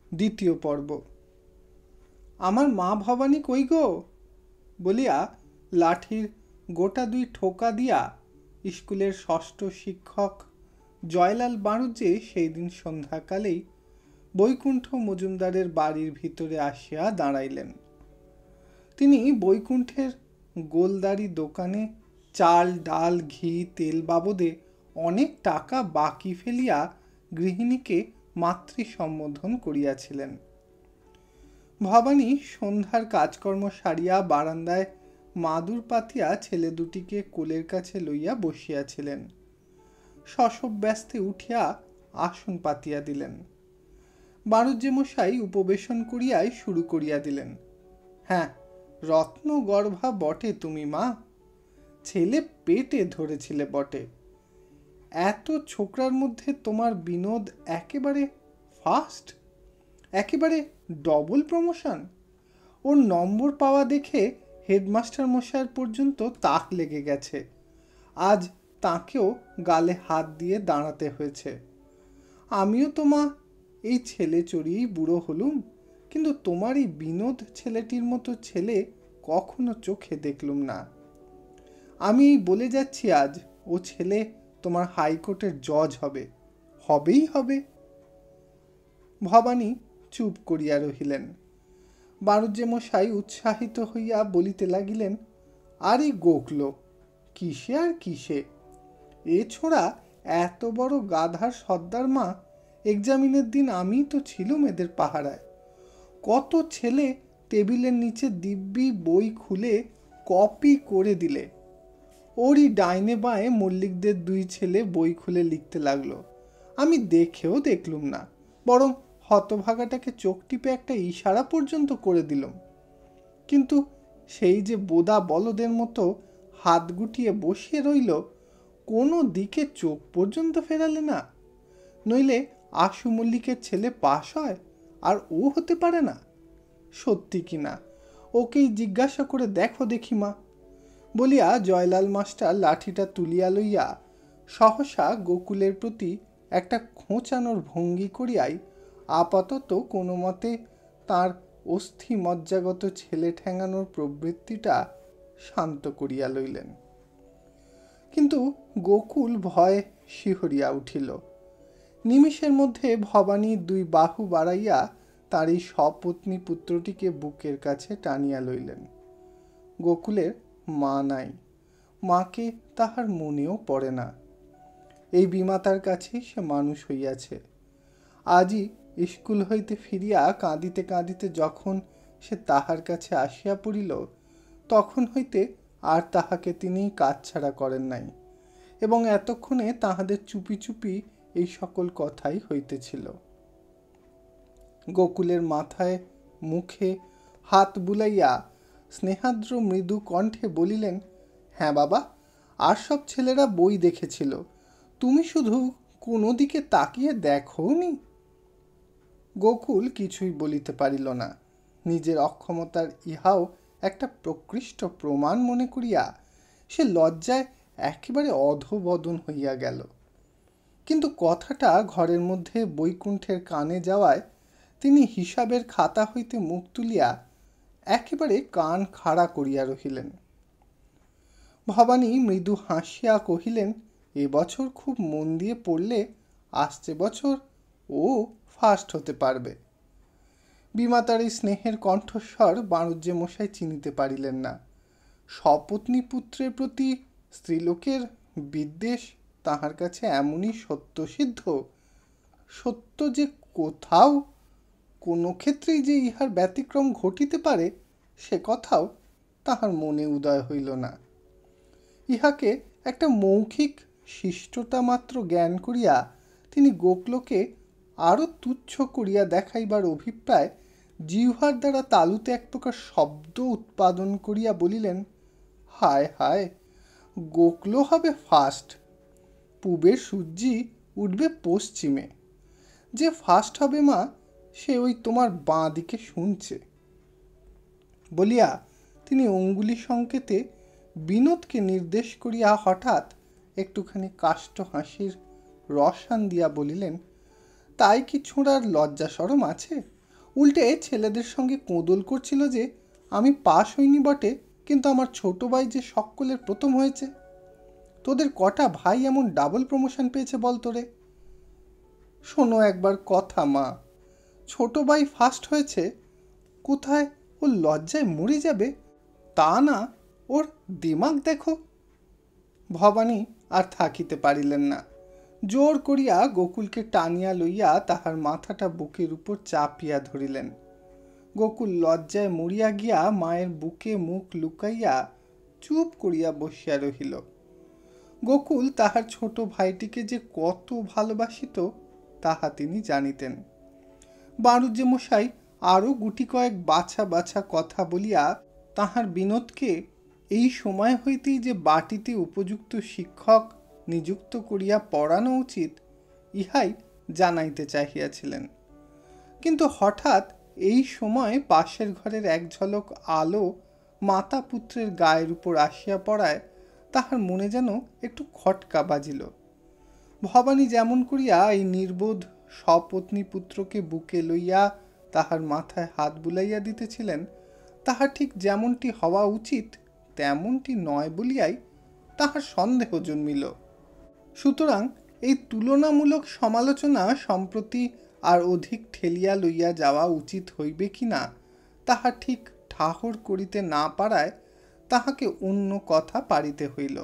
দ্বিতীয় পর্ব। আমার মা ভবানী কই গো বলিয়া লাঠির গোটা দুই ঠোকা দিয়া স্কুলের ষষ্ঠ শিক্ষক জয়লাল বাড়ুজ্যে সেই দিন সন্ধ্যাকালেই বৈকুণ্ঠ মজুমদারের বাড়ির ভিতরে আসিয়া দাঁড়াইলেন। তিনি বৈকুণ্ঠের গোলদারি দোকানে চাল ডাল ঘি তেল বাবদে অনেক টাকা বাকি ফেলিয়া গৃহিণীকে মাতৃ সম্বোধন করিয়াছিলেন। ভবানী সন্ধ্যার কাজকর্ম সারিয়া বারান্দায় মাদুর পাতিয়া ছেলে দুটিকে কোলের কাছে লইয়া বসিয়াছিলেন। শশব ব্যস্তে উঠিয়া আসন পাতিয়া দিলেন। বাড়ুজ্যে মশাই উপবেশন করিয়াই শুরু করিয়া দিলেন। হ্যাঁ, রত্ন গর্ভা বটে তুমি মা, ছেলে পেটে ধরেছিলে বটে। এত ছোকরার মধ্যে তোমার বিনোদ একেবারে ফার্স্ট, একেবারে ডবল প্রমোশন। ওর নম্বর পাওয়া দেখে হেডমাস্টার মশাইয়ের পর্যন্ত তাক লেগে গেছে। আজ তাকেও গালে হাত দিয়ে দাঁড়াতে হয়েছে। আমিও তো মা এই ছেলে চড়িয়েই বুড়ো হলুম, কিন্তু তোমার এই বিনোদ ছেলেটির মতো ছেলে কখনো চোখে দেখলুম না। আমি বলে যাচ্ছি আজ ও ছেলে তোমার হাইকোর্টের জজ হবে, হবেই হবে। ভবানী চুপ করিয়া রহিলেন। বাড়ুজ্যে মশাই উৎসাহিত হইয়া বলিতে লাগিলেন, আরে গোকলো, কিসে আর কিসে, এ ছোড়া এত বড় গাধার সর্দার মা, এক্সামিনের দিন আমি তো ছিলুম এদের পাহারায়। কত ছেলে টেবিলের নিচে দিব্যি বই খুলে কপি করে দিলে। ওরই ডাইনে বাঁয়ে মল্লিকদের দুই ছেলে বই খুলে লিখতে লাগলো। আমি দেখেও দেখলুম না, বরং হতভাগাটাকে চোখ টিপে একটা ইশারা পর্যন্ত করে দিলাম। কিন্তু সেই যে বোদা বলদের মতো হাত গুটিয়ে বসিয়ে রইল, কোনো দিকে চোখ পর্যন্ত ফেরালে না। নইলে আশু মল্লিকের ছেলে পাশ হয় আর ও হতে পারে না? সত্যি কি না, ওকেই জিজ্ঞাসা করে দেখো দেখি মা বলিয়া জয়লাল মাস্টার লাঠিটা তুলিয়া লইয়া সহসা গোকুলের প্রতি একটা খোঁচানোর ভঙ্গি করিয়াই আপাতত কোনো মতে তাঁর অস্থি মজ্জাগত ছেলে ঠ্যাঙানোর প্রবৃত্তিটা শান্ত করিয়া লইলেন। কিন্তু গোকুল ভয়ে শিহরিয়া উঠিল। নিমিষের মধ্যে ভবানী দুই বাহু বাড়াইয়া তার এই সপত্নী পুত্রটিকে বুকের কাছে টানিয়া লইলেন। গোকুলের মা নাই, মাকে তাহার মনেও পড়ে না। এই বিমাতার কাছেই সে মানুষ হইয়াছে। আজই স্কুল হইতে ফিরিয়া কাঁদিতে কাঁদিতে যখন সে তাহার কাছে আসিয়া পড়িল, তখন হইতে আর তাহাকে তিনি কাছছাড়া করেন নাই, এবং এতক্ষণে তাহাদের চুপি চুপি এই সকল কথাই হইতেছিল। গোকুলের মাথায় মুখে হাত বুলাইয়া স্নেহাদ্র মৃদু কণ্ঠে বলিলেন, হ্যাঁ বাবা, আর সব ছেলেরা বই দেখেছিল, তুমি শুধু কোনো দিকে তাকিয়ে দেখোনি। গোকুল কিছুই বলিতে পারিল না। নিজের অক্ষমতার ইহাও একটা প্রকৃষ্ট প্রমাণ মনে করিয়া সে লজ্জায় একেবারে অধোবদন হইয়া গেল। কিন্তু কথাটা ঘরের মধ্যে বৈকুণ্ঠের কানে যাওয়ায় তিনি হিসাবের খাতা হইতে মুখ তুলিয়া একেবারে কান খাড়া করিয়া রহিলেন। ভবানী মৃদু হাসিয়া কহিলেন, এবছর খুব মন দিয়ে পড়লে আসছে বছর ও ফার্স্ট হতে পারবে। বিমাতার এই স্নেহের কণ্ঠস্বর বাণুজ্যে মশাই চিনিতে পারিলেন না। সপত্নী পুত্রের প্রতি স্ত্রীলোকের বিদ্বেষ তাহার কাছে এমনই সত্যসিদ্ধ, সত্য যে কোথাও কোনো ক্ষেত্রেই যে ইহার ব্যতিক্রম ঘটিতে পারে, সে কথাও তাহার মনে উদয় হইল না। ইহাকে একটা মৌখিক শিষ্টতা মাত্র জ্ঞান করিয়া তিনি গোকলোকে আরও তুচ্ছ করিয়া দেখাইবার অভিপ্রায় জিহ্বার দ্বারা তালুতে এক প্রকার শব্দ উৎপাদন করিয়া বলিলেন, হায় হায়, গোকলো হবে ফার্স্ট, পূবের সূর্যি উঠবে পশ্চিমে। যে ফার্স্ট হবে মা, সে ওই তোমার বাঁ দিকে শুনছে বলিয়া তিনি অঙ্গুলি সংকেতে বিনোদকে নির্দেশ করিয়া হঠাৎ একটুখানি কাষ্ঠ হাসির রসান দিয়া বলিলেন, তাই কি ছোঁড়ার লজ্জা সরম আছে? উল্টে ছেলেদের সঙ্গে কোঁদল করছিল যে আমি পাশ হইনি বটে, কিন্তু আমার ছোট ভাই যে সকলের প্রথম হয়েছে। তোদের কটা ভাই এমন ডাবল প্রমোশন পেয়েছে বল তোরে? শোনো একবার কথা মা, ছোট ভাই ফার্স্ট হয়েছে, কোথায় ও লজ্জায় মরে যাবে তা না, ওর দিমাগ দেখো। ভবানী আর থাকিতে পারিলেন না, জোর করিয়া গোকুলকে টানিয়া লইয়া তাহার মাথাটা বুকের উপর চাপিয়া ধরিলেন। গোকুল লজ্জায় মরিয়া গিয়া মায়ের বুকে মুখ লুকাইয়া চুপ করিয়া বসিয়া রহিল। গোকুল তাহার ছোট ভাইটিকে যে কত ভালোবাসিত তাহা তিনি জানিতেন। বাড়ুজ্যে মশাই আরও গুটি কয়েক বাছা বাছা কথা বলিয়া তাহার বিনোদকে এই সময় হইতেই যে বাটিতে উপযুক্ত শিক্ষক নিযুক্ত করিয়া পড়ানো উচিত ইহাই জানাইতে চাহিয়াছিলেন। কিন্তু হঠাৎ এই সময় পাশের ঘরের এক ঝলক আলো মাতা পুত্রের গায়ের উপর আসিয়া পড়ায় তাহার মনে যেন একটু খটকা বাজিল। ভবানী যেমন করিয়া এই নির্বোধ সপত্নী পুত্রকে বুকে লইয়া তাহার মাথায় হাত বুলাইয়া দিতেছিলেন, তাহা ঠিক যেমনটি হওয়া উচিত তেমনটি নয় বলিয়াই তাহার সন্দেহ জন্মিল। সুতরাং এই তুলনামূলক সমালোচনা সম্প্রতি আর অধিক ঠেলিয়া লইয়া যাওয়া উচিত হইবে কিনা তাহা ঠিক ঠাহর করিতে না পারায় তাহাকে অন্য কথা পারিতে হইল।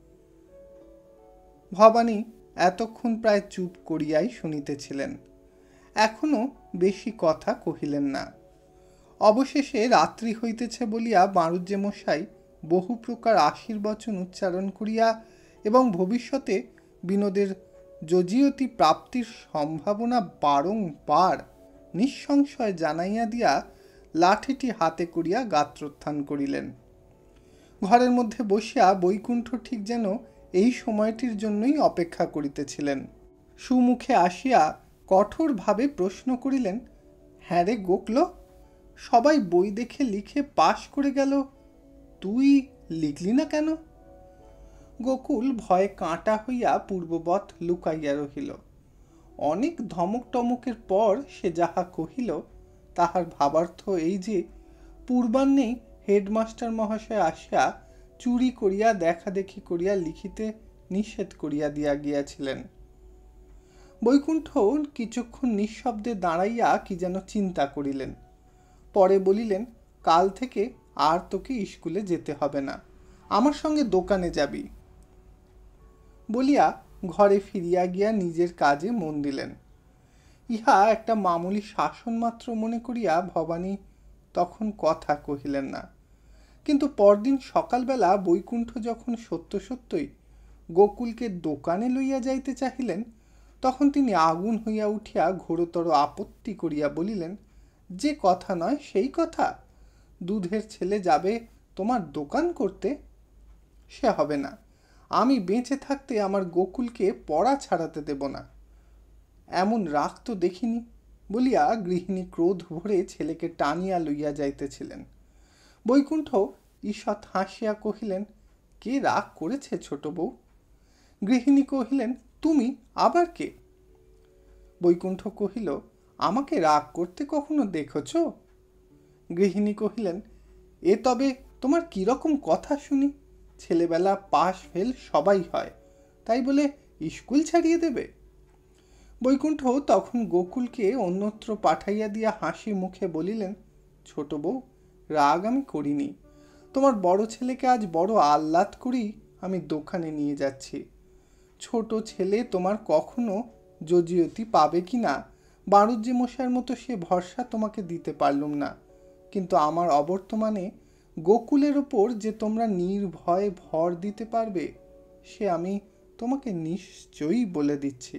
ভবানী এতক্ষণ প্রায় চুপ করিয়াই শুনিতেছিলেন, এখনো বেশি কথা কহিলেন না। অবশেষে রাত্রি হইতেছে বলিয়া বাড়ুজ্যে মশাই বহু প্রকার আশীর্বচন উচ্চারণ করিয়া এবং ভবিষ্যতে বিনোদের যজিয়তি প্রাপ্তির সম্ভাবনা বারংবার নিঃসংশয় জানাইয়া দিয়া লাঠিটি হাতে করিয়া গাত্রোত্থান করিলেন। ঘরের মধ্যে বসিয়া বৈকুণ্ঠ ঠিক যেন এই সময়টির জন্যই অপেক্ষা করিতেছিলেন। সুমুখে আসিয়া কঠোরভাবে প্রশ্ন করিলেন, হ্যাঁ রে গোকল, সবাই বই দেখে লিখে পাশ করে গেল, তুই লিখলি না কেন? গোকুল ভয়ে কাঁটা হইয়া পূর্ববৎ লুকাইয়া রহিল। অনেক ধমক টমকের পর সে যাহা কহিল তাহার ভাবার্থ এই যে পূর্বাহ্নেই হেডমাস্টার মহাশয় আসিয়া চুরি করিয়া দেখা দেখি করিয়া লিখিতে নিষেধ করিয়া দিয়া গিয়াছিলেন। বৈকুণ্ঠ কিছুক্ষণ নিঃশব্দে দাঁড়াইয়া কি যেন চিন্তা করিলেন, পরে বলিলেন, কাল থেকে আর তোকে স্কুলে যেতে হবে না, আমার সঙ্গে দোকানে যাবি বলিয়া ঘরে ফিরিয়া গিয়া নিজের কাজে মন দিলেন। ইহা একটা মামুলি শাসন মাত্র মনে করিয়া ভবানী তখন কথা কহিলেন না। কিন্তু পরদিন সকালবেলা বৈকুণ্ঠ যখন সত্য সত্যই গোকুলকে দোকানে লইয়া যাইতে চাহিলেন, তখন তিনি আগুন হইয়া উঠিয়া ঘোরতর আপত্তি করিয়া বলিলেন, যে কথা নয় সেই কথা, দুধের ছেলে যাবে তোমার দোকান করতে? সে হবে না, আমি বেঁচে থাকতে আমার গোকুলকে পড়া ছাড়াতে দেব না, এমন রাগ তো দেখিনি বলিয়া গৃহিণী ক্রোধ ভরে ছেলেকে টানিয়া লইয়া যাইতেছিলেন। বৈকুণ্ঠ ঈষৎ হাসিয়া কহিলেন, কে রাগ করেছে ছোট বউ? গৃহিণী কহিলেন, তুমি আবার কে? বৈকুণ্ঠ কহিল, আমাকে রাগ করতে কখনো দেখেছ? গৃহিণী কহিলেন, এ তবে তোমার কিরকম কথা শুনি, ছেলেবেলা পাশ ফেল সবাই হয়, তাই বলে স্কুল ছাড়িয়ে দেবে? বৈকুণ্ঠ তখন গোকুলকে অন্যত্র পাঠাইয়া দিয়া হাসি মুখে বলিলেন, ছোট বউ, রাগ আমি করিনি, তোমার বড় ছেলেকে আজ বড় আহ্লাদ করি আমি দোকানে নিয়ে যাচ্ছি। ছোট ছেলে তোমার কখনো যজিয়তি পাবে কি না বাড়ুজ্যে মশাইয়ের মতো সে ভরসা তোমাকে দিতে পারলুম না, কিন্তু আমার অবর্তমানে গোকুলের ওপর যে তোমরা নির্ভয়ে ভর দিতে পারবে সে আমি তোমাকে নিশ্চয়ই বলে দিচ্ছি।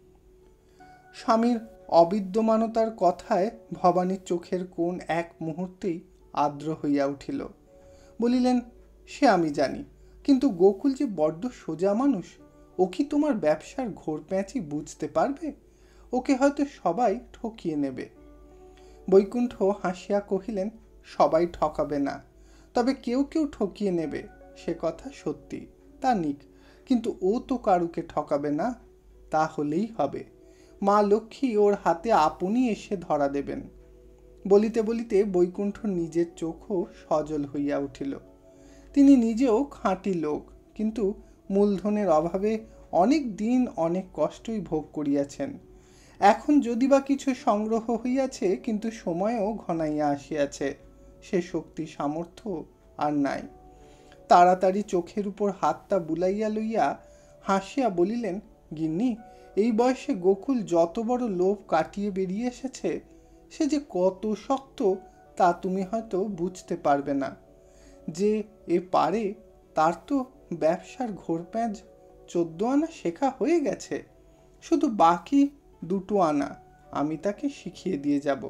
স্বামীর অবিদ্যমানতার কথায় ভবানীর চোখের কোণ এক মুহূর্তেই আর্দ্র হইয়া উঠিল। বলিলেন, সে আমি জানি, কিন্তু গোকুল যে বড্ড সোজা মানুষ, ও কি তোমার ব্যবসার ঘোর প্যাঁচি বুঝতে পারবে? ওকে হয়তো সবাই ঠকিয়ে নেবে। বৈকুণ্ঠ হাসিয়া কহিলেন, সবাই ঠকাবে না, তবে কেউ কেউ ঠকিয়ে নেবে, সে কথা সত্যি, তা নিক, কিন্তু ও তো কারুকে ঠকাবে না, তা হলেই হবে। মা লক্ষ্মী ওর হাতে আপনি এসে ধরা দেবেন। বলিতে বলিতে বৈকুণ্ঠ নিজের চোখও সজল হইয়া উঠিল। তিনি নিজেও খাঁটি লোক, কিন্তু মূলধনের অভাবে অনেক দিন অনেক কষ্টই ভোগ করিয়াছেন। এখন যদি বা কিছু সংগ্রহ হইয়াছে, কিন্তু সময়ও ঘনাইয়া আসিয়াছে, সে শক্তি সামর্থ্য আর নাই। তাড়াতাড়ি চোখের উপর হাতটা বুলাইয়া লইয়া হাসিয়া বলিলেন, গিন্নি, এই বয়সে গোকুল যত বড় লোভ কাটিয়ে বেরিয়ে এসেছে, সে যে কত শক্ত তা তুমি হয়তো বুঝতে পারবে না। যে এ পারে, তার তো ব্যবসার ঘোরপ্যাঁচ 14 আনা শেখা হয়ে গেছে। শুধু বাকি 2 আনা আমি তাকে শিখিয়ে দিয়ে যাব।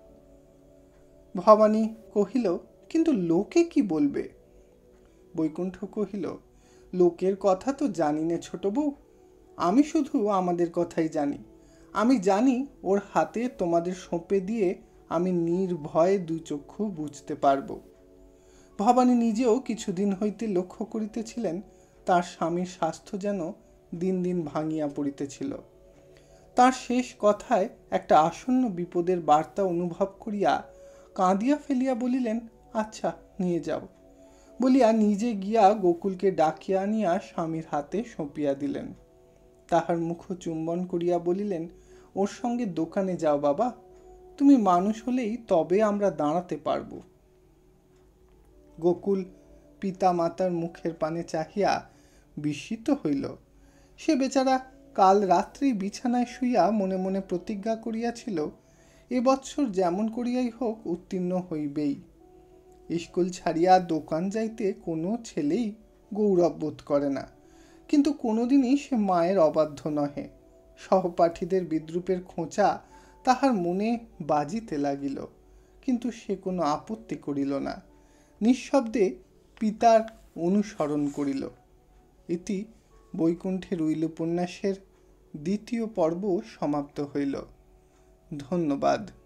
ভবানী কহিল, কিন্তু লোকে কি বলবে? বৈকুণ্ঠ কহিল, লোকের কথা তো জানি নে ছোট বউ, আমি শুধু আমাদের কথাই জানি। আমি জানি ওর হাতে তোমাদের সঁপে দিয়ে আমি নির্ভয়ে 2 চক্ষু বুঝতে পারব। ভবানী নিজেও কিছুদিন হইতে লক্ষ্য করিতেছিলেন তার স্বামীর স্বাস্থ্য যেন দিন দিন ভাঙিয়া পড়িতেছিল। তার শেষ কথায় একটা আসন্ন বিপদের বার্তা অনুভব করিয়া কাঁদিয়া ফেলিয়া বলিলেন, আচ্ছা, নিয়ে যাও, বলিয়া নিজে গিয়া গোকুলকে ডাকিয়া আনিয়া স্বামীর হাতে সঁপিয়া দিলেন। তাহার মুখ চুম্বন করিয়া বলিলেন, ওর সঙ্গে দোকানে যাও বাবা, তুমি মানুষ হলেই তবে আমরা দাঁড়াতে পারব। গোকুল পিতা মাতার মুখের পানে চাহিয়া বিস্মিত হইল। সে বেচারা কাল রাত্রেই বিছানায় শুইয়া মনে মনে প্রতিজ্ঞা করিয়াছিল, এ বৎসর যেমন করিয়াই হোক উত্তীর্ণ হইবেই। স্কুল ছাড়িয়া দোকান যাইতে কোনো ছেলেই গৌরব বোধ করে না, কিন্তু কোনোদিনই সে মায়ের অবাধ্য নহে। সহপাঠীদের বিদ্রূপের খোঁচা তাহার মনে বাজিতে লাগিল, কিন্তু সে কোনো আপত্তি করিল না, নিঃশব্দে পিতার অনুসরণ করিল। ইতি বৈকুণ্ঠের উইল উপন্যাসের 2য় পর্ব সমাপ্ত হইল। ধন্যবাদ।